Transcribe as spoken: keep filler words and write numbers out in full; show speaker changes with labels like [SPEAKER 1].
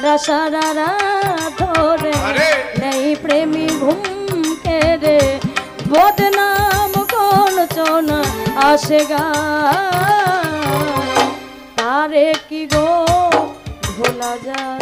[SPEAKER 1] সারা সারা রাত ধরে নেই প্রেমী ঘুম কেড়ে বদনাম কোন চোনা আসে গা তারে কি গো ভোলা যায়।